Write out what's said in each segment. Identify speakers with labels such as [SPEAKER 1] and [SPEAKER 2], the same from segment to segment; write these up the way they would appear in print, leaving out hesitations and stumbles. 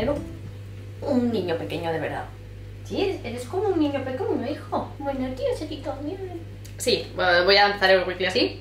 [SPEAKER 1] tener un niño pequeño de verdad. Sí, eres como un niño pequeño, hijo. Bueno, tío, se quitó bien. Sí, bueno, voy a empezar el weekly así.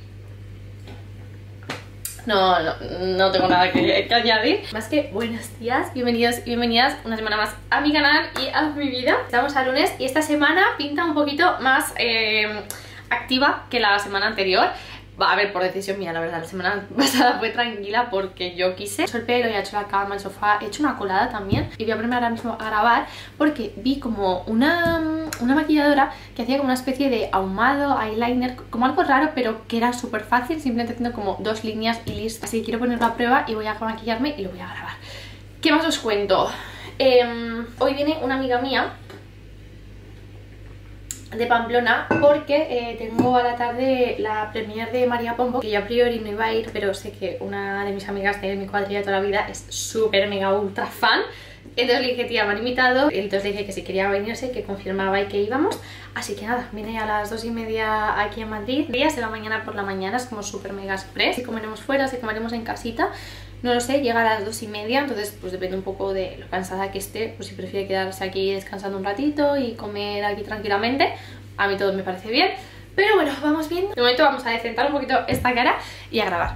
[SPEAKER 1] No tengo nada que añadir. Más que buenos días, bienvenidos y bienvenidas una semana más a mi canal y a mi vida. Estamos a lunes y esta semana pinta un poquito más activa que la semana anterior. A ver, por decisión mía, la verdad, la semana pasada fue tranquila porque yo quise. He hecho el pelo, ya he hecho la cama, el sofá, he hecho una colada también. Y voy a ponerme ahora mismo a grabar porque vi como una maquilladora que hacía como una especie de ahumado, eyeliner, como algo raro, pero que era súper fácil, simplemente haciendo como 2 líneas y listo. Así que quiero ponerlo a prueba y voy a maquillarme y lo voy a grabar. ¿Qué más os cuento? Hoy viene una amiga mía de Pamplona porque tengo a la tarde la premiere de María Pombo, que yo a priori no iba a ir, pero sé que una de mis amigas de mi cuadrilla de toda la vida es súper mega ultra fan. Entonces le dije, tía, me han invitado, entonces le dije que si quería venirse, que confirmaba y que íbamos. Así que nada, vine a las 2:30 aquí en Madrid. Días de la mañana por la mañana, es como súper mega express. Si comeremos fuera, si comeremos en casita, no lo sé, llega a las 2:30, entonces pues depende un poco de lo cansada que esté. Pues si prefiere quedarse aquí descansando un ratito y comer aquí tranquilamente, a mí todo me parece bien. Pero bueno, vamos bien. De momento vamos a decentar un poquito esta cara y a grabar.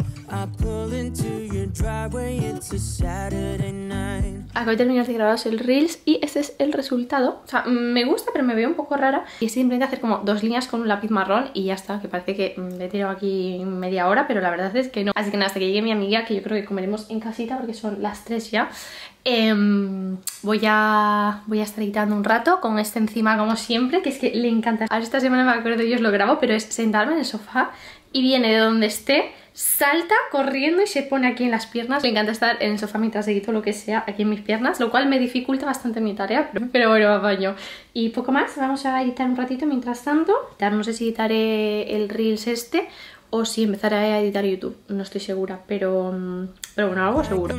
[SPEAKER 1] Acabo de terminar de grabar el Reels y este es el resultado. O sea, me gusta, pero me veo un poco rara. Y es simplemente hacer como 2 líneas con un lápiz marrón y ya está, que parece que me he tirado aquí media hora, pero la verdad es que no. Así que nada, hasta que llegue mi amiga, que yo creo que comeremos en casita porque son las 3 ya. Voy a estar editando un rato con este encima como siempre, que es que le encanta. Ahora esta semana me acuerdo yo os lo grabo, pero es sentarme en el sofá y viene de donde esté, salta corriendo y se pone aquí en las piernas. Me encanta estar en el sofá mientras edito lo que sea aquí en mis piernas, lo cual me dificulta bastante mi tarea, pero bueno, apaño. Y poco más, vamos a editar un ratito mientras tanto. No sé si editaré el Reels este o si empezaré a editar YouTube, no estoy segura, pero bueno, algo seguro.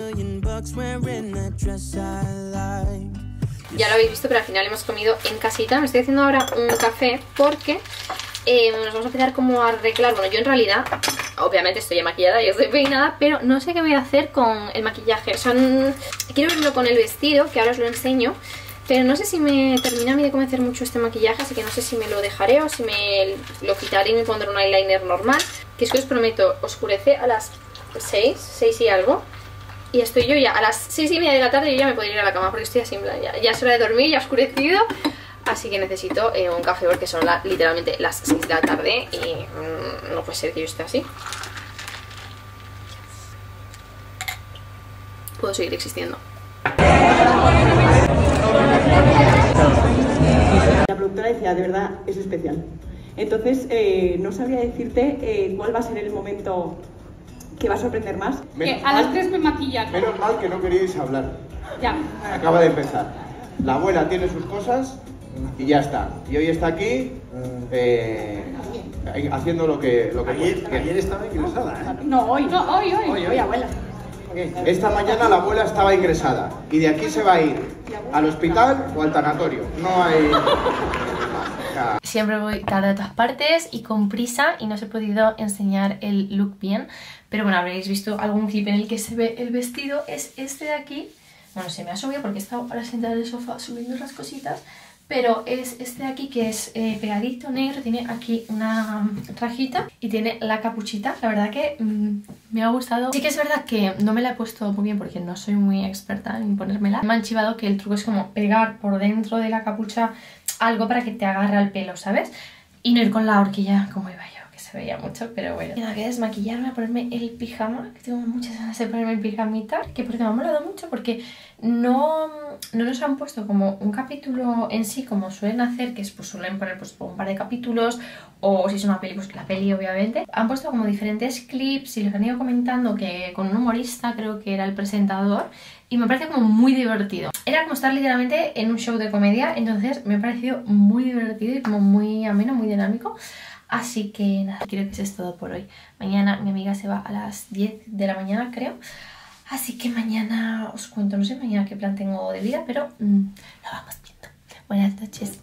[SPEAKER 1] Ya lo habéis visto, pero al final hemos comido en casita. Me estoy haciendo ahora un café porque nos vamos a empezar como a arreglar. Bueno, yo en realidad, obviamente estoy ya maquillada y estoy peinada, pero no sé qué voy a hacer con el maquillaje. O sea, quiero verlo con el vestido, que ahora os lo enseño, pero no sé si me termina a mí de convencer mucho este maquillaje, así que no sé si me lo dejaré o si me lo quitaré y me pondré un eyeliner normal. Que es que os prometo, oscurece a las 6 y algo. Y estoy yo ya a las 6:30 de la tarde, yo ya me podría ir a la cama porque estoy así en plan, ya es hora de dormir, ya ha oscurecido. Así que necesito un café porque son literalmente las 6 de la tarde y no puede ser que yo esté así. Puedo seguir existiendo.
[SPEAKER 2] La productora decía, de verdad, es especial. Entonces, no sabría decirte cuál va a ser el momento que va a sorprender más.
[SPEAKER 3] A las 3 me maquillan.
[SPEAKER 4] Menos mal que no queríais hablar.
[SPEAKER 3] Ya.
[SPEAKER 4] Acaba de empezar. La abuela tiene sus cosas y ya está. Y hoy está aquí haciendo lo que
[SPEAKER 5] ayer estaba ingresada, ¿eh?
[SPEAKER 3] No, hoy. No, hoy,
[SPEAKER 2] abuela.
[SPEAKER 4] Esta mañana la abuela estaba ingresada y de aquí se va a ir al hospital o al tanatorio. No hay...
[SPEAKER 1] Siempre voy tarde a todas partes y con prisa y no os he podido enseñar el look bien. Pero bueno, habréis visto algún clip en el que se ve el vestido. Es este de aquí. Bueno, se me ha subido porque he estado ahora sentada en el sofá subiendo las cositas. Pero es este de aquí que es pegadito, negro, tiene aquí una rajita y tiene la capuchita. La verdad que me ha gustado. Sí que es verdad que no me la he puesto muy bien porque no soy muy experta en ponérmela. Me han chivado que el truco es como pegar por dentro de la capucha algo para que te agarre al pelo, ¿sabes? Y no ir con la horquilla como iba yo, que se veía mucho, pero bueno. Nada, voy a desmaquillarme, a ponerme el pijama, que tengo muchas ganas de ponerme el pijamita, que porque me ha molado mucho, porque no nos han puesto como un capítulo en sí, como suelen hacer, que es, pues suelen poner pues un par de capítulos, o si es una peli, pues la peli obviamente. Han puesto como diferentes clips y los han ido comentando que con un humorista, creo que era el presentador, y me parece como muy divertido. Era como estar literalmente en un show de comedia, entonces me ha parecido muy divertido y como muy ameno, muy dinámico. Así que nada, creo que eso es todo por hoy. Mañana mi amiga se va a las 10 de la mañana, creo. Así que mañana os cuento, no sé mañana qué plan tengo de vida, pero lo vamos viendo. Buenas noches.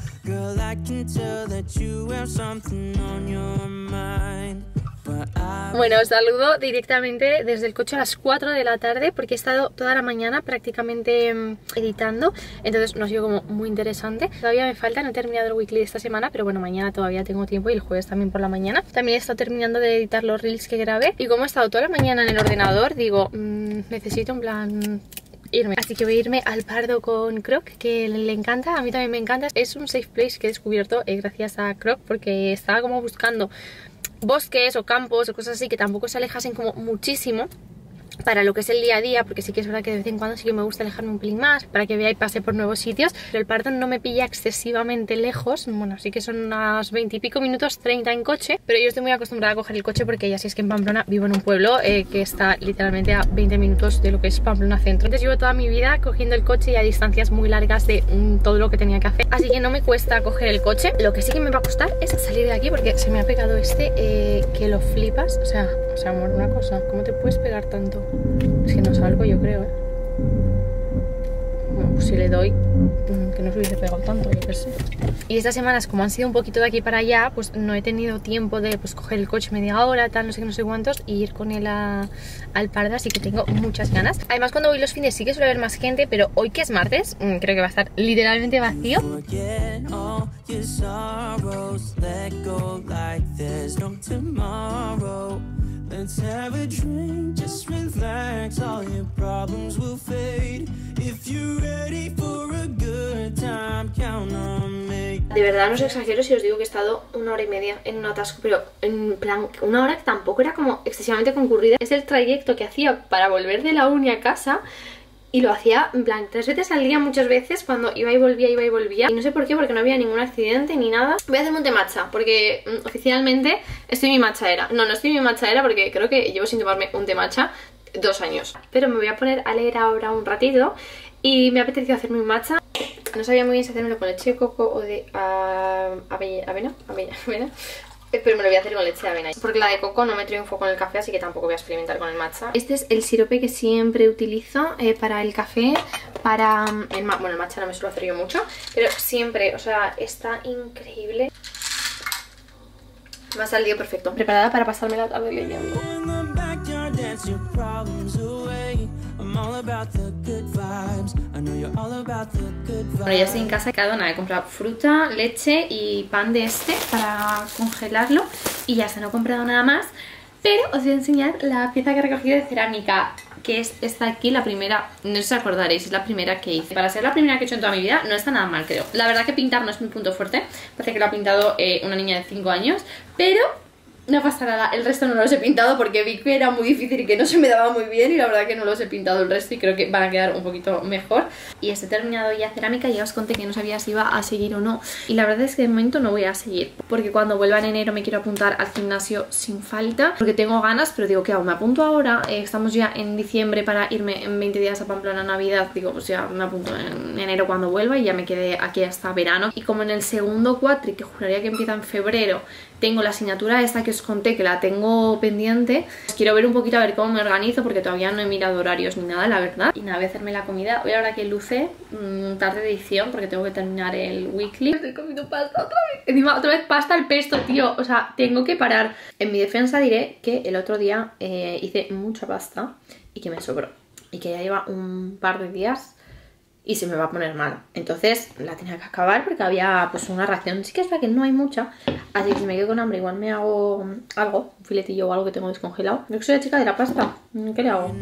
[SPEAKER 1] Girl, I can tell that you have something on your mind, but I Bueno, os saludo directamente desde el coche a las 4 de la tarde porque he estado toda la mañana prácticamente editando, entonces no ha sido como muy interesante. Todavía me falta, no he terminado el weekly de esta semana, pero bueno, mañana todavía tengo tiempo y el jueves también por la mañana. También he estado terminando de editar los reels que grabé y como he estado toda la mañana en el ordenador, digo, necesito en plan irme. Así que voy a irme al Pardo con Croc, que le encanta, a mí también me encanta. Es un safe place que he descubierto gracias a Croc porque estaba como buscando bosques o campos o cosas así que tampoco se alejasen como muchísimo para lo que es el día a día, porque sí que es verdad que de vez en cuando sí que me gusta alejarme un pelín más para que vea y pase por nuevos sitios, pero el Pardo no me pilla excesivamente lejos. Bueno, sí que son unas 20 y pico minutos, 30 en coche, pero yo estoy muy acostumbrada a coger el coche porque ya si es que en Pamplona vivo en un pueblo que está literalmente a 20 minutos de lo que es Pamplona centro. Entonces llevo toda mi vida cogiendo el coche y a distancias muy largas de todo lo que tenía que hacer, así que no me cuesta coger el coche. Lo que sí que me va a costar es salir de aquí porque se me ha pegado que lo flipas. O sea, amor, una cosa, ¿cómo te puedes pegar tanto? Es que no salgo, yo creo, Bueno, pues si le doy, que no se hubiese pegado tanto, yo qué sé. Y estas semanas, como han sido un poquito de aquí para allá, pues no he tenido tiempo de coger el coche media hora, tal, no sé qué, no sé cuántos, y ir con él al Pardo, así que tengo muchas ganas. Además, cuando voy los fines sí que suele haber más gente, pero hoy que es martes, creo que va a estar literalmente vacío. Let's have a drink, just relax, all your problems will fade. If you're ready for a good time, count on me. De verdad no os exagero si os digo que he estado 1 hora y media en un atasco, pero en plan 1 hora que tampoco era como excesivamente concurrida. Es el trayecto que hacía para volver de la uni a casa. Y lo hacía, en plan, 3 veces al día muchas veces cuando iba y volvía. Y no sé por qué, porque no había ningún accidente ni nada. Voy a hacerme un té matcha, porque oficialmente estoy mi matchaera. No estoy mi matchaera porque creo que llevo sin tomarme un té matcha 2 años. Pero me voy a poner a leer ahora un ratito y me ha apetecido hacerme un matcha. No sabía muy bien si hacérmelo con leche de coco o de avena. Pero me lo voy a hacer con leche de avena, porque la de coco no me triunfo con el café, así que tampoco voy a experimentar con el matcha. Este es el sirope que siempre utilizo para el café, para el matcha no me suelo hacer yo mucho, pero siempre, o sea, está increíble. Me ha salido perfecto. Preparada para pasarme la tarde leyendo. Bueno, ya estoy en casa, nada, he comprado fruta, leche y pan de para congelarlo y ya está, no he comprado nada más. Pero os voy a enseñar la pieza que he recogido de cerámica, que es esta aquí, la primera, no os acordaréis, es la primera que hice. Para ser la primera que he hecho en toda mi vida, no está nada mal, creo. La verdad que pintar no es mi punto fuerte, parece que lo ha pintado una niña de 5 años, pero no pasa nada, el resto no los he pintado porque vi que era muy difícil y que no se me daba muy bien y la verdad que no los he pintado el resto y creo que van a quedar un poquito mejor. Y he terminado ya cerámica, ya os conté que no sabía si iba a seguir o no y la verdad es que de momento no voy a seguir porque cuando vuelva en enero me quiero apuntar al gimnasio sin falta porque tengo ganas, pero digo que aún me apunto ahora, estamos ya en diciembre para irme en 20 días a Pamplona a Navidad, digo pues ya me apunto en enero cuando vuelva y ya me quedé aquí hasta verano. Y como en el segundo cuatri, que juraría que empieza en febrero, tengo la asignatura esta que os conté que la tengo pendiente, pues quiero ver un poquito a ver cómo me organizo porque todavía no he mirado horarios ni nada, la verdad. Y nada, voy a hacerme la comida. Hoy ahora que luce tarde de edición porque tengo que terminar el weekly. Estoy comiendo pasta otra vez. Encima otra vez pasta al pesto, tío. O sea, tengo que parar. En mi defensa diré que el otro día hice mucha pasta y que me sobró. Y que ya lleva un par de días y se me va a poner mal. Entonces la tenía que acabar porque había pues una ración. Sí que es verdad que no hay mucha, así que si me quedo con hambre igual me hago algo, un filetillo o algo que tengo descongelado. Yo que soy la chica de la pasta, ¿qué le hago?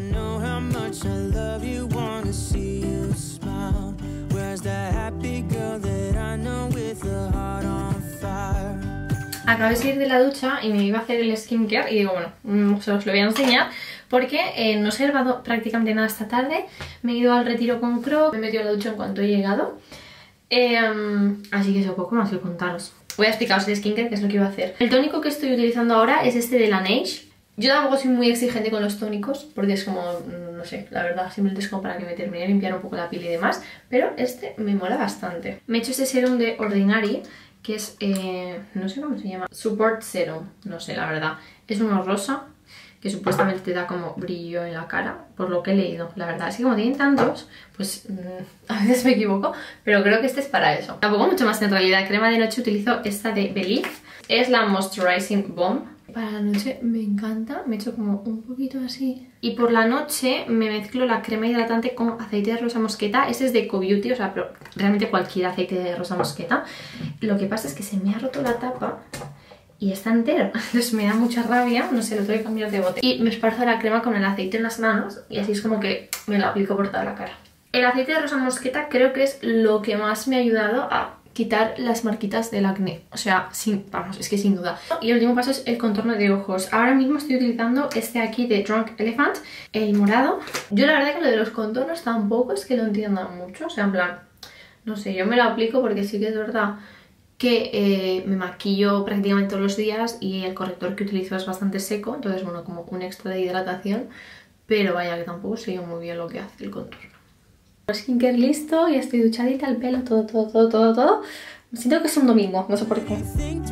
[SPEAKER 1] Acabo de salir de la ducha y me iba a hacer el skincare y digo, bueno, se os lo voy a enseñar porque no os he grabado prácticamente nada esta tarde. Me he ido al retiro con Croc, me he metido a la ducha en cuanto he llegado. Así que eso poco más que contaros. Voy a explicaros el skincare, que es lo que iba a hacer. El tónico que estoy utilizando ahora es este de Laneige. Yo tampoco soy muy exigente con los tónicos porque es como, no sé, la verdad, simplemente es como para que me termine de limpiar un poco la piel y demás. Pero este me mola bastante. Me he hecho este serum de Ordinary, que es, no sé cómo se llama, Support Serum, no sé la verdad. Es uno rosa, que supuestamente te da como brillo en la cara, por lo que he leído. La verdad es que como tienen tantos, pues a veces me equivoco, pero creo que este es para eso. Tampoco mucho más en realidad. Crema de noche utilizo esta de Belif, es la Moisturizing Bomb, Para la noche me encanta, me echo como un poquito así. Y por la noche me mezclo la crema hidratante con aceite de rosa mosqueta. Este es de EcoBeauty, o sea, pero realmente cualquier aceite de rosa mosqueta. Lo que pasa es que se me ha roto la tapa y está entero, entonces me da mucha rabia, no sé, lo tengo que cambiar de bote. Y me esparzo la crema con el aceite en las manos y así es como que me lo aplico por toda la cara. El aceite de rosa mosqueta creo que es lo que más me ha ayudado a quitar las marquitas del acné, o sea, vamos, es que sin duda. Y el último paso es el contorno de ojos. Ahora mismo estoy utilizando este aquí de Drunk Elephant, el morado. Yo la verdad que lo de los contornos tampoco es que lo entienda mucho, o sea, en plan, no sé, yo me lo aplico porque sí que es verdad que me maquillo prácticamente todos los días y el corrector que utilizo es bastante seco, entonces bueno, como un extra de hidratación, pero vaya que tampoco sé yo muy bien lo que hace el contorno. Skincare listo, ya estoy duchadita, el pelo, todo. Siento que es un domingo, no sé por qué.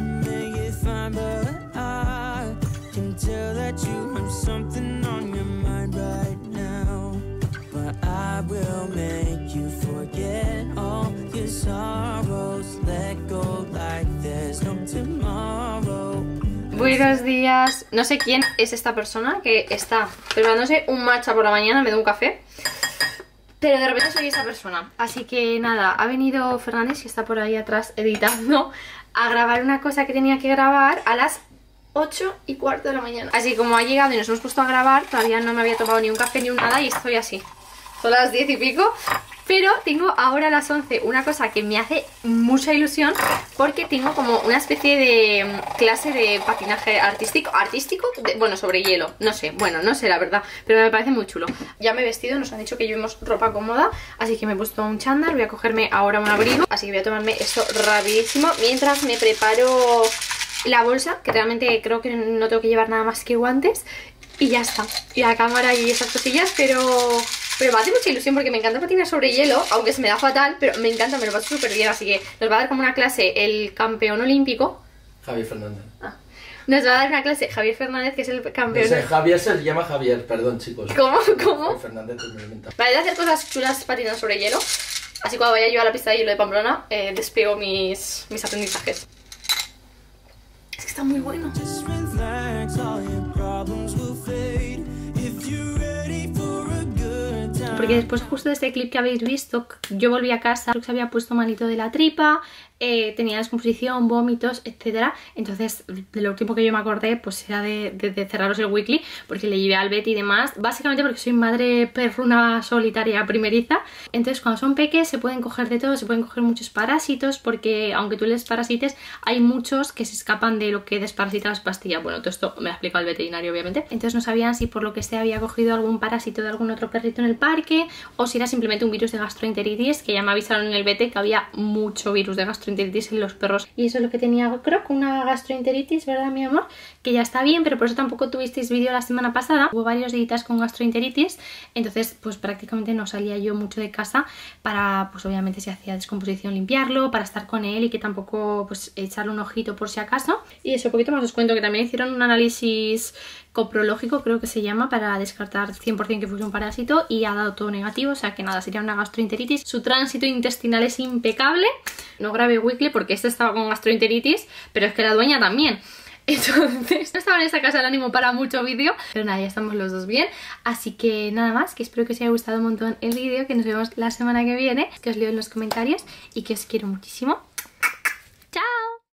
[SPEAKER 1] Buenos días. No sé quién es esta persona que está preparándose un matcha por la mañana, me da un café. Pero de repente soy esa persona. Así que nada, ha venido Fernández, que está por ahí atrás editando, a grabar una cosa que tenía que grabar a las 8:15 de la mañana. Así como ha llegado y nos hemos puesto a grabar, todavía no me había tomado ni un café ni un nada y estoy así. Son las 10 y pico. Pero tengo ahora a las 11 una cosa que me hace mucha ilusión porque tengo como una especie de clase de patinaje artístico, bueno, sobre hielo, no sé, bueno, no sé la verdad, pero me parece muy chulo. Ya me he vestido, nos han dicho que llevemos ropa cómoda, así que me he puesto un chándal, voy a cogerme ahora un abrigo, así que voy a tomarme esto rapidísimo mientras me preparo la bolsa, que realmente creo que no tengo que llevar nada más que guantes y ya está. Y la cámara y esas cosillas, pero me hace mucha ilusión porque me encanta patinar sobre hielo, aunque se me da fatal, pero me encanta, me lo paso súper bien, así que nos va a dar como una clase el campeón olímpico.
[SPEAKER 5] Javier Fernández.
[SPEAKER 1] Nos va a dar una clase Javier Fernández, que es el campeón.
[SPEAKER 5] No sé, Javier se llama Javier, perdón chicos.
[SPEAKER 1] ¿Cómo?
[SPEAKER 5] Javier Fernández es mi inventado.
[SPEAKER 1] Para hacer cosas chulas patinando sobre hielo, así cuando vaya yo a la pista de hielo de Pamplona, despego mis aprendizajes. Es que está muy bueno. Porque después justo de este clip que habéis visto, yo volví a casa, se había puesto malito de la tripa, tenía descomposición, vómitos, etcétera. Entonces de lo último que yo me acordé pues era de cerraros el weekly, porque le llevé al Betty y demás, básicamente porque soy madre perruna solitaria primeriza. Entonces cuando son peques se pueden coger de todo, se pueden coger muchos parásitos, porque aunque tú les parasites hay muchos que se escapan de lo que desparasita las pastillas. Bueno, todo esto me lo ha explicado el veterinario obviamente. Entonces no sabían si por lo que sea había cogido algún parásito de algún otro perrito en el parque o si era simplemente un virus de gastroenteritis, que ya me avisaron en el VT que había mucho virus de gastroenteritis en los perros. Y eso es lo que tenía, creo que una gastroenteritis, ¿verdad mi amor? Que ya está bien, pero por eso tampoco tuvisteis vídeo la semana pasada. Hubo varios días con gastroenteritis, entonces pues prácticamente no salía yo mucho de casa para, pues obviamente si hacía descomposición limpiarlo, para estar con él y que tampoco pues echarle un ojito por si acaso. Y eso, poquito más os cuento que también hicieron un análisis coprológico, creo que se llama, para descartar 100% que fuese un parásito y ha dado todo negativo, o sea que nada, sería una gastroenteritis. Su tránsito intestinal es impecable. No grabé weekly porque este estaba con gastroenteritis, pero es que la dueña también. Entonces no estaba en esta casa el ánimo para mucho vídeo, pero nada, ya estamos los dos bien. Así que nada más, que espero que os haya gustado un montón el vídeo, que nos vemos la semana que viene, que os leo en los comentarios y que os quiero muchísimo.